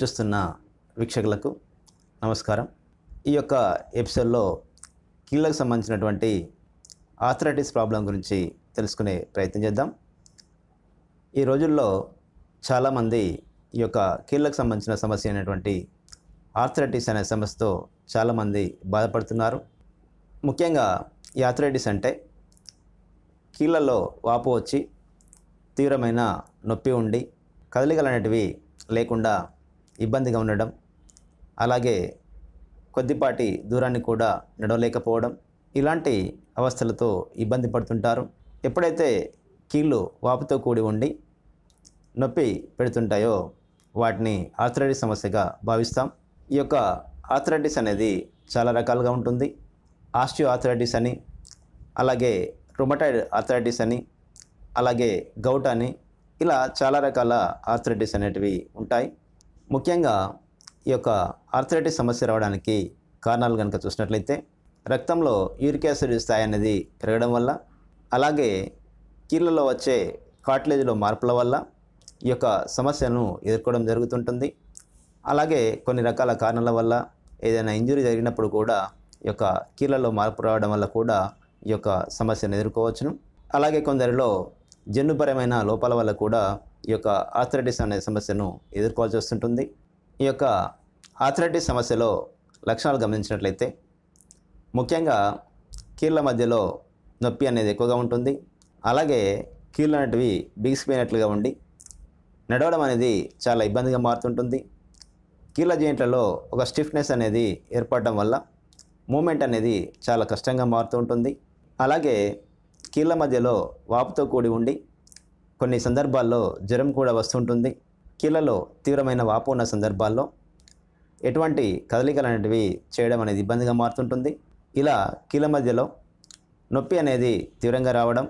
చూస్తున్న వీక్షకులకు నమస్కారం. ఈ యొక్క ఎపిసోడ్లో కీళ్ళకు సంబంధించినటువంటి ఆర్థరైటిస్ ప్రాబ్లం గురించి తెలుసుకునే ప్రయత్నం చేద్దాం. ఈ రోజుల్లో చాలామంది ఈ యొక్క కీళ్ళకు సంబంధించిన సమస్య అయినటువంటి ఆర్థరైటిస్ అనే సమస్యతో చాలామంది బాధపడుతున్నారు. ముఖ్యంగా ఈ ఆర్థరైటిస్ అంటే కీళ్ళలో వాపు వచ్చి తీవ్రమైన నొప్పి ఉండి కదలికలు అనేటివి లేకుండా ఇబ్బందిగా ఉండడం, అలాగే కొద్దిపాటి దూరాన్ని కూడా నడవలేకపోవడం, ఇలాంటి అవస్థలతో ఇబ్బంది పడుతుంటారు. ఎప్పుడైతే కీళ్ళు వాపుతో కూడి ఉండి నొప్పి పెడుతుంటాయో వాటిని ఆర్థరైటిస్ సమస్యగా భావిస్తాం. ఈ యొక్క ఆర్థరైటిస్ అనేది చాలా రకాలుగా ఉంటుంది. ఆస్టియో ఆర్థరైటిస్ అని, అలాగే రుమటాయిడ్ ఆర్థరైటిస్ అని, అలాగే గౌట్ అని, ఇలా చాలా రకాల ఆర్థరైటిస్ అనేటివి ఉంటాయి. ముఖ్యంగా ఈ యొక్క ఆర్థరైటిస్ సమస్య రావడానికి కారణాలు కనుక చూసినట్లయితే రక్తంలో యూరిక్ యాసిడ్ స్థాయి అనేది పెరగడం వల్ల, అలాగే కీళ్ళలో వచ్చే కార్టిలేజ్లో మార్పుల వల్ల ఈ యొక్క సమస్యను ఎదుర్కోవడం జరుగుతుంటుంది. అలాగే కొన్ని రకాల కారణాల వల్ల ఏదైనా ఇంజురీ జరిగినప్పుడు కూడా ఈ యొక్క కీళ్ళలో మార్పు రావడం వల్ల కూడా ఈ యొక్క సమస్యను ఎదుర్కోవచ్చును. అలాగే కొందరిలో జన్యుపరమైన లోపాల వల్ల కూడా ఈ యొక్క ఆర్థరైటిస్ అనే సమస్యను ఎదుర్కోవాల్సి వస్తుంటుంది. ఈ యొక్క ఆర్థరైటిస్ సమస్యలో లక్షణాలు గమనించినట్లయితే ముఖ్యంగా కీళ్ళ మధ్యలో నొప్పి అనేది ఎక్కువగా ఉంటుంది. అలాగే కీళ్ళు అనేటివి బిగిసిపోయినట్లుగా ఉండి నడవడం అనేది చాలా ఇబ్బందిగా మారుతుంటుంది. కీళ్ళ జాయింట్లలో ఒక స్టిఫ్నెస్ అనేది ఏర్పడడం వల్ల మూమెంట్ అనేది చాలా కష్టంగా మారుతూ ఉంటుంది. అలాగే కీళ్ళ మధ్యలో వాపుతో కూడి ఉండి కొన్ని సందర్భాల్లో జ్వరం కూడా వస్తుంటుంది. కీళ్ళలో తీవ్రమైన వాపు ఉన్న సందర్భాల్లో ఎటువంటి కదలికలు అనేటివి చేయడం అనేది ఇబ్బందిగా మారుతుంటుంది. ఇలా కీళ్ళ మధ్యలో నొప్పి అనేది తీవ్రంగా రావడం,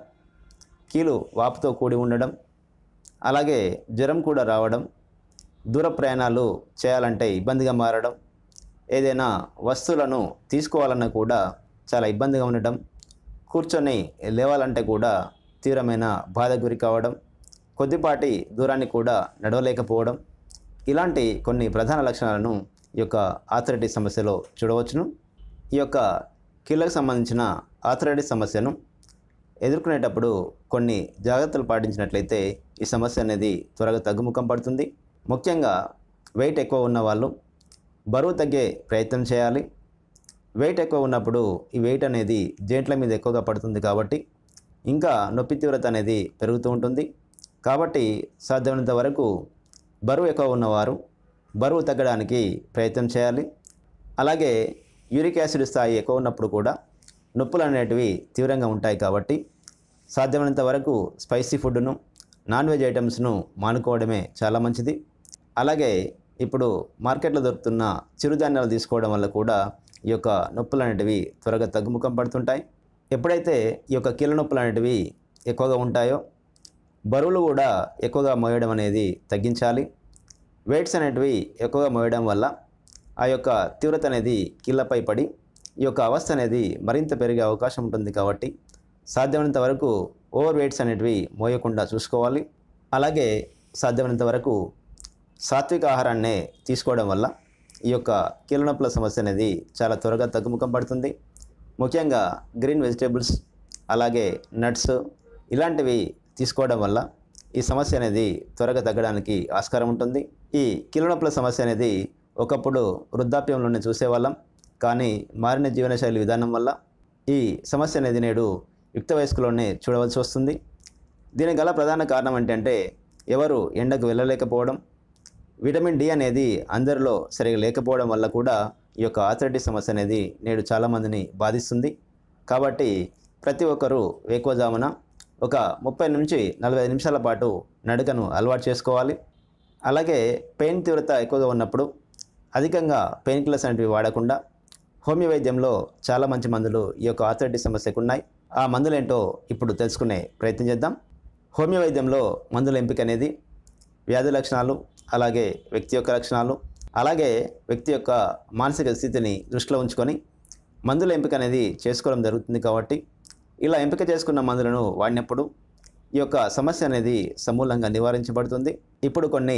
కీలు వాపుతో కూడి ఉండడం, అలాగే జ్వరం కూడా రావడం, దూర ప్రయాణాలు చేయాలంటే ఇబ్బందిగా మారడం, ఏదైనా వస్తువులను తీసుకోవాలన్నా కూడా చాలా ఇబ్బందిగా ఉండడం, కూర్చొని లేవాలంటే కూడా తీవ్రమైన బాధ గురి కావడం, కొద్దిపాటి దూరాన్ని కూడా నడవలేకపోవడం, ఇలాంటి కొన్ని ప్రధాన లక్షణాలను ఈ యొక్క ఆర్థరైటిస్ సమస్యలో చూడవచ్చును. ఈ యొక్క కీళ్ళకు సంబంధించిన ఆర్థరైటిస్ సమస్యను ఎదుర్కొనేటప్పుడు కొన్ని జాగ్రత్తలు పాటించినట్లయితే ఈ సమస్య అనేది త్వరగా తగ్గుముఖం పడుతుంది. ముఖ్యంగా వెయిట్ ఎక్కువ ఉన్న వాళ్ళు బరువు తగ్గే ప్రయత్నం చేయాలి. వెయిట్ ఎక్కువ ఉన్నప్పుడు ఈ వెయిట్ అనేది జాయింట్ల మీద ఎక్కువగా పడుతుంది కాబట్టి ఇంకా నొప్పి తీవ్రత అనేది పెరుగుతూ ఉంటుంది. కాబట్టి సాధ్యమైనంత వరకు బరువు ఎక్కువ ఉన్నవారు బరువు తగ్గడానికి ప్రయత్నం చేయాలి. అలాగే యూరిక్ యాసిడ్ స్థాయి ఎక్కువ ఉన్నప్పుడు కూడా నొప్పులు అనేటివి తీవ్రంగా ఉంటాయి కాబట్టి సాధ్యమైనంత వరకు స్పైసీ ఫుడ్ను, నాన్ వెజ్ ఐటమ్స్ను మానుకోవడమే చాలా మంచిది. అలాగే ఇప్పుడు మార్కెట్లో దొరుకుతున్న చిరుధాన్యాలు తీసుకోవడం వల్ల కూడా ఈ యొక్క నొప్పులు అనేటివి త్వరగా తగ్గుముఖం పడుతుంటాయి. ఎప్పుడైతే ఈ యొక్క కీళ్ళ నొప్పులు అనేటివి ఎక్కువగా ఉంటాయో బరువులు కూడా ఎక్కువగా మోయడం అనేది తగ్గించాలి. వెయిట్స్ అనేటివి ఎక్కువగా మోయడం వల్ల ఆ యొక్క తీవ్రత అనేది కీళ్ళపై పడి ఈ యొక్క అవస్థ అనేది మరింత పెరిగే అవకాశం ఉంటుంది. కాబట్టి సాధ్యమైనంత వరకు ఓవర్ వెయిట్స్ అనేటివి మోయకుండా చూసుకోవాలి. అలాగే సాధ్యమైనంత వరకు సాత్విక ఆహారాన్నే తీసుకోవడం వల్ల ఈ యొక్క కీళ్ళ నొప్పుల సమస్య అనేది చాలా త్వరగా తగ్గుముఖం పడుతుంది. ముఖ్యంగా గ్రీన్ వెజిటేబుల్స్, అలాగే నట్స్ ఇలాంటివి తీసుకోవడం వల్ల ఈ సమస్య అనేది త్వరగా తగ్గడానికి ఆస్కారం ఉంటుంది. ఈ కీళ్ళ నొప్పుల సమస్య అనేది ఒకప్పుడు వృద్ధాప్యంలోనే చూసేవాళ్ళం, కానీ మారిన జీవనశైలి విధానం వల్ల ఈ సమస్య అనేది నేడు యుక్త వయస్కులోనే చూడవలసి వస్తుంది. దీనికి గల ప్రధాన కారణం ఏంటంటే ఎవరు ఎండకు వెళ్ళలేకపోవడం, విటమిన్ డి అనేది అందరిలో సరిగా లేకపోవడం వల్ల కూడా ఈ యొక్క ఆర్థరైటిస్ సమస్య అనేది నేడు చాలామందిని బాధిస్తుంది. కాబట్టి ప్రతి ఒక్కరూ వేకువజామున ఒక 30 నుంచి 45 నిమిషాల పాటు నడకను అలవాటు చేసుకోవాలి. అలాగే పెయిన్ తీవ్రత ఎక్కువగా ఉన్నప్పుడు అధికంగా పెయిన్ కిల్లర్స్ అనేవి వాడకుండా హోమియో వైద్యంలో చాలా మంచి మందులు ఈ యొక్క ఆర్థరైటిస్ సమస్యకు ఉన్నాయి. ఆ మందులు ఏంటో ఇప్పుడు తెలుసుకునే ప్రయత్నం చేద్దాం. హోమియో వైద్యంలో మందుల ఎంపిక అనేది వ్యాధి లక్షణాలు, అలాగే వ్యక్తి యొక్క లక్షణాలు, అలాగే వ్యక్తి యొక్క మానసిక స్థితిని దృష్టిలో ఉంచుకొని మందుల ఎంపిక అనేది చేసుకోవడం జరుగుతుంది. కాబట్టి ఇలా ఎంపిక చేసుకున్న మందులను వాడినప్పుడు ఈ యొక్క సమస్య అనేది సమూలంగా నివారించబడుతుంది. ఇప్పుడు కొన్ని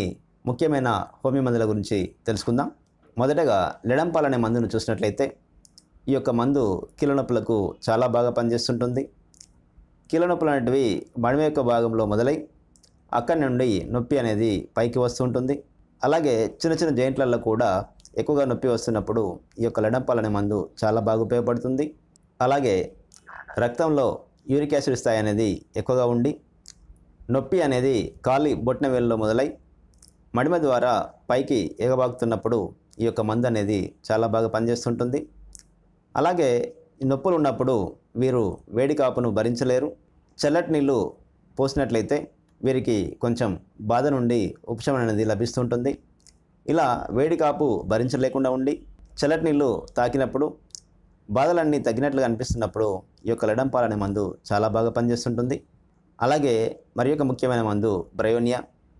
ముఖ్యమైన హోమియో మందుల గురించి తెలుసుకుందాం. మొదటగా లెడంపాల్ అనే మందును చూసినట్లయితే ఈ యొక్క మందు కీళ్ళ నొప్పులకు చాలా బాగా పనిచేస్తుంటుంది. కీళ్ళ నొప్పులు అనేటివి మడిమ యొక్క భాగంలో మొదలై అక్కడి నుండి నొప్పి అనేది పైకి వస్తుంటుంది. అలాగే చిన్న చిన్న జాయింట్లలో కూడా ఎక్కువగా నొప్పి వస్తున్నప్పుడు ఈ యొక్క లెడంపాల్ అనే మందు చాలా బాగా ఉపయోగపడుతుంది. అలాగే రక్తంలో యూరిక్ యాసిడ్ స్థాయి అనేది ఎక్కువగా ఉండి నొప్పి అనేది కాలి బొట్టిన వేలులో మొదలై మడిమ ద్వారా పైకి ఎగబాకుతున్నప్పుడు ఈ యొక్క మందు అనేది చాలా బాగా పనిచేస్తుంటుంది. అలాగే ఈ నొప్పులు ఉన్నప్పుడు వీరు వేడి కాపును భరించలేరు. చల్లటి నీళ్ళు పోసినట్లయితే వీరికి కొంచెం బాధ నుండి ఉపశమనం అనేది లభిస్తుంటుంది. ఇలా వేడి కాపు భరించలేకుండా ఉండి చల్లటి నీళ్ళు తాకినప్పుడు బాధలన్నీ తగ్గినట్లుగా అనిపిస్తున్నప్పుడు ఈ యొక్క లెడంపాల్ అనే మందు చాలా బాగా పనిచేస్తుంటుంది. అలాగే మరి యొక్క ముఖ్యమైన మందు బ్రయోనియా.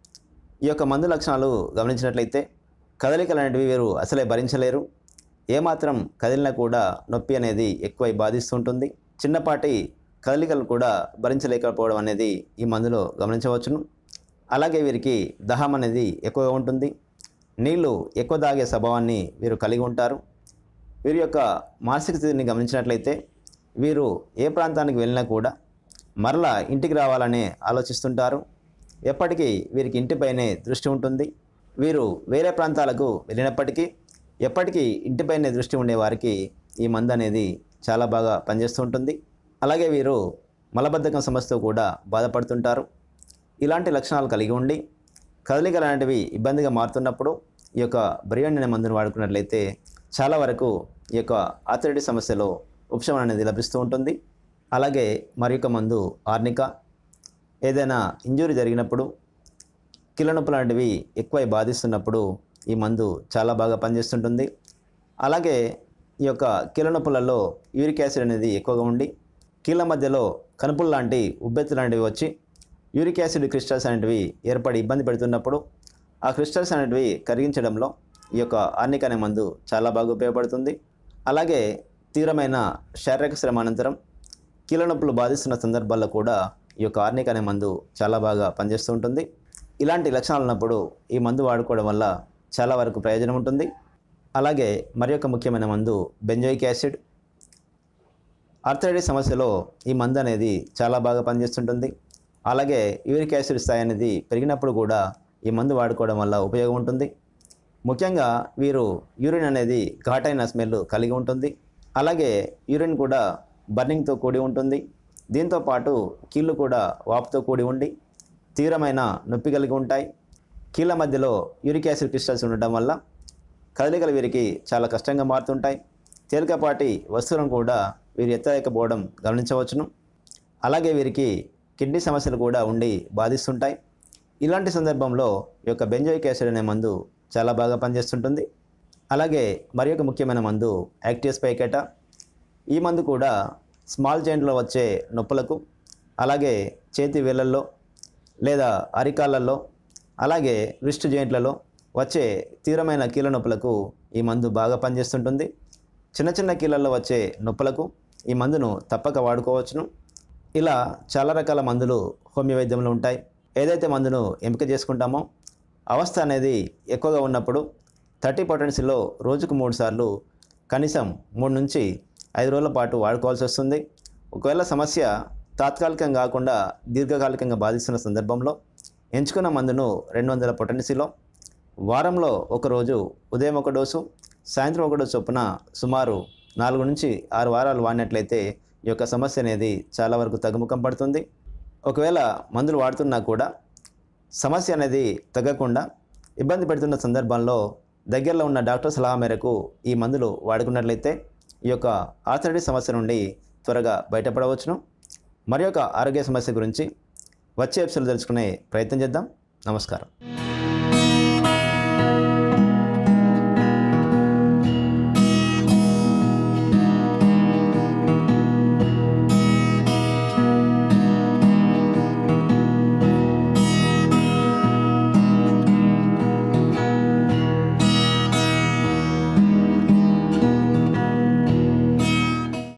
ఈ యొక్క మందు లక్షణాలు గమనించినట్లయితే కదలికలు అనేటివి వీరు అసలే భరించలేరు. ఏమాత్రం కదిలినా కూడా నొప్పి అనేది ఎక్కువై బాధిస్తుంటుంది. చిన్నపాటి కదలికలు కూడా భరించలేకపోవడం అనేది ఈ మందులో గమనించవచ్చును. అలాగే వీరికి దాహం అనేది ఎక్కువగా ఉంటుంది. నీళ్లు ఎక్కువ తాగే స్వభావాన్ని వీరు కలిగి ఉంటారు. వీరి యొక్క మానసిక స్థితిని గమనించినట్లయితే వీరు ఏ ప్రాంతానికి వెళ్ళినా కూడా మరలా ఇంటికి రావాలనే ఆలోచిస్తుంటారు. ఎప్పటికీ వీరికి ఇంటిపైనే దృష్టి ఉంటుంది. వీరు వేరే ప్రాంతాలకు వెళ్ళినప్పటికీ ఎప్పటికీ ఇంటిపైనే దృష్టి ఉండేవారికి ఈ మందు అనేది చాలా బాగా పనిచేస్తూ ఉంటుంది. అలాగే వీరు మలబద్ధకం సమస్యతో కూడా బాధపడుతుంటారు. ఇలాంటి లక్షణాలు కలిగి ఉండి కదలికలు అనేటివి ఇబ్బందిగా మారుతున్నప్పుడు ఈ యొక్క బ్రయోనియా అనే మందును వాడుకున్నట్లయితే చాలా వరకు ఈ యొక్క ఆర్థరైటిస్ సమస్యలో ఉపశమనం అనేది లభిస్తూ ఉంటుంది. అలాగే మరి యొక్క మందు ఆర్నికా. ఏదైనా ఇంజురీ జరిగినప్పుడు కీళ్ళ నొప్పులు లాంటివి ఎక్కువై బాధిస్తున్నప్పుడు ఈ మందు చాలా బాగా పనిచేస్తుంటుంది. అలాగే ఈ యొక్క కీళ్ళ నొప్పులలో యూరిక్ యాసిడ్ అనేది ఎక్కువగా ఉండి కీళ్ళ మధ్యలో కనుపులు లాంటి ఉబ్బెత్తు లాంటివి వచ్చి యూరిక్ యాసిడ్ క్రిస్టల్స్ అనేటివి ఏర్పడి ఇబ్బంది పెడుతున్నప్పుడు ఆ క్రిస్టల్స్ అనేటివి కరిగించడంలో ఈ యొక్క ఆర్నికా అనే మందు చాలా బాగా ఉపయోగపడుతుంది. అలాగే తీవ్రమైన శారీరక శ్రమ అనంతరం కీళ్ళ నొప్పులు బాధిస్తున్న సందర్భాల్లో కూడా ఈ యొక్క ఆర్నికా అనే మందు చాలా బాగా పనిచేస్తూ ఉంటుంది. ఇలాంటి లక్షణాలు ఉన్నప్పుడు ఈ మందు వాడుకోవడం వల్ల చాలా వరకు ప్రయోజనం ఉంటుంది. అలాగే మరి యొక్క ముఖ్యమైన మందు బెంజోయిక్ యాసిడ్. ఆర్థరైటిస్ సమస్యలో ఈ మందు అనేది చాలా బాగా పనిచేస్తుంటుంది. అలాగే యూరిక్ యాసిడ్ స్థాయి అనేది పెరిగినప్పుడు కూడా ఈ మందు వాడుకోవడం వల్ల ఉపయోగం ఉంటుంది. ముఖ్యంగా వీరు యూరిన్ అనేది ఘాటైన స్మెల్ కలిగి ఉంటుంది. అలాగే యూరిన్ కూడా బర్నింగ్తో కూడి ఉంటుంది. దీంతోపాటు కీళ్ళు కూడా వాపుతో కూడి ఉండి తీవ్రమైన నొప్పి కలిగి ఉంటాయి. కీళ్ళ మధ్యలో యూరిక్ యాసిడ్ క్రిస్టల్స్ ఉండటం వల్ల కదలికలు వీరికి చాలా కష్టంగా మారుతుంటాయి. తేలికపాటి వస్తువులను కూడా వీరు ఎత్తలేకపోవడం గమనించవచ్చును. అలాగే వీరికి కిడ్నీ సమస్యలు కూడా ఉండి బాధిస్తుంటాయి. ఇలాంటి సందర్భంలో ఈ యొక్క బెంజోయిక్ యాసిడ్ అనే మందు చాలా బాగా పనిచేస్తుంటుంది. అలాగే మరి యొక్క ముఖ్యమైన మందు యాక్టివ్ స్పైకేటా. ఈ మందు కూడా స్మాల్ జాయింట్లో వచ్చే నొప్పులకు, అలాగే చేతి వేళ్ళల్లో లేదా అరికాళ్ళల్లో, అలాగే రిస్ట్ జాయింట్లలో వచ్చే తీవ్రమైన కీళ్ళ నొప్పులకు ఈ మందు బాగా పనిచేస్తుంటుంది. చిన్న చిన్న కీళ్ళల్లో వచ్చే నొప్పులకు ఈ మందును తప్పక వాడుకోవచ్చును. ఇలా చాలా రకాల మందులు హోమియో వైద్యంలో ఉంటాయి. ఏదైతే మందును ఎంపిక చేసుకుంటామో అవస్థ అనేది ఎక్కువగా ఉన్నప్పుడు 30 పొటెన్సీలో రోజుకు 3 సార్లు కనీసం 3 నుంచి 5 రోజుల పాటు వాడుకోవాల్సి వస్తుంది. ఒకవేళ సమస్య తాత్కాలికంగా కాకుండా దీర్ఘకాలికంగా బాధిస్తున్న సందర్భంలో ఎంచుకున్న మందును 200 పొటెన్సీలో వారంలో ఒకరోజు ఉదయం 1 డోసు, సాయంత్రం 1 డోసు చొప్పున సుమారు 4 నుంచి 6 వారాలు వాడినట్లయితే ఈ యొక్క సమస్య అనేది చాలా వరకు తగ్గుముఖం పడుతుంది. ఒకవేళ మందులు వాడుతున్నా కూడా సమస్య అనేది తగ్గకుండా ఇబ్బంది పెడుతున్న సందర్భంలో దగ్గరలో ఉన్న డాక్టర్ సలహా మేరకు ఈ మందులు వాడుకున్నట్లయితే ఈ యొక్క ఆర్థరైటిస్ సమస్య నుండి త్వరగా బయటపడవచ్చును. మరి యొక్క ఆరోగ్య సమస్య గురించి వచ్చే ఎపిసోడ్లో తెలుసుకునే ప్రయత్నం చేద్దాం. నమస్కారం.